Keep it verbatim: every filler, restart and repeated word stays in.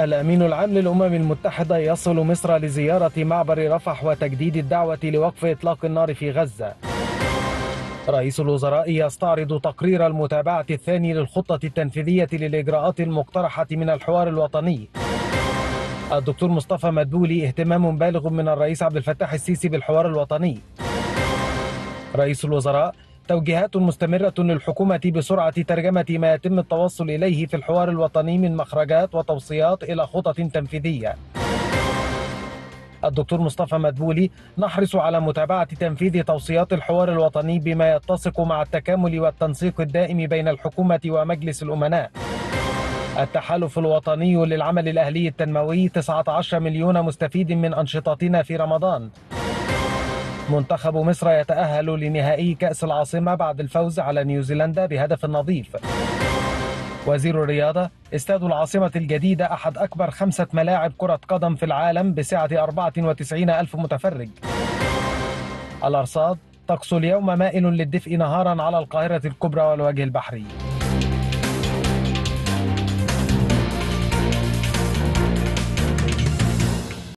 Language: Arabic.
الأمين العام للأمم المتحدة يصل مصر لزيارة معبر رفح وتجديد الدعوة لوقف إطلاق النار في غزة. رئيس الوزراء يستعرض تقرير المتابعة الثاني للخطة التنفيذية للإجراءات المقترحة من الحوار الوطني. الدكتور مصطفى مدبولي اهتمام بالغ من الرئيس عبد الفتاح السيسي بالحوار الوطني. رئيس الوزراء توجيهات مستمرة للحكومة بسرعة ترجمة ما يتم التوصل إليه في الحوار الوطني من مخرجات وتوصيات إلى خطط تنفيذية. الدكتور مصطفى مدبولي نحرص على متابعة تنفيذ توصيات الحوار الوطني بما يتسق مع التكامل والتنسيق الدائم بين الحكومة ومجلس الأمناء. التحالف الوطني للعمل الأهلي التنموي تسعة عشر مليون مستفيد من أنشطتنا في رمضان. منتخب مصر يتأهل لنهائي كأس العاصمة بعد الفوز على نيوزيلندا بهدف نظيف. وزير الرياضة: استاد العاصمة الجديدة أحد أكبر خمسة ملاعب كرة قدم في العالم بسعة أربعة وتسعين ألف متفرج. الأرصاد: طقس اليوم مائل للدفء نهارا على القاهرة الكبرى والوجه البحري.